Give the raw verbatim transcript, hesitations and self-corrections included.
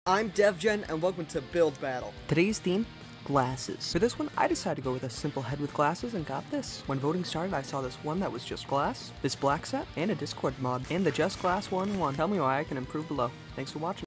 I'm DevGen, and welcome to Build Battle. Today's theme, glasses. For this one, I decided to go with a simple head with glasses and got this. When voting started, I saw this one that was just glass, this black set, and a Discord mod, and the Just Glass one one. Tell me why I can improve below. Thanks for watching.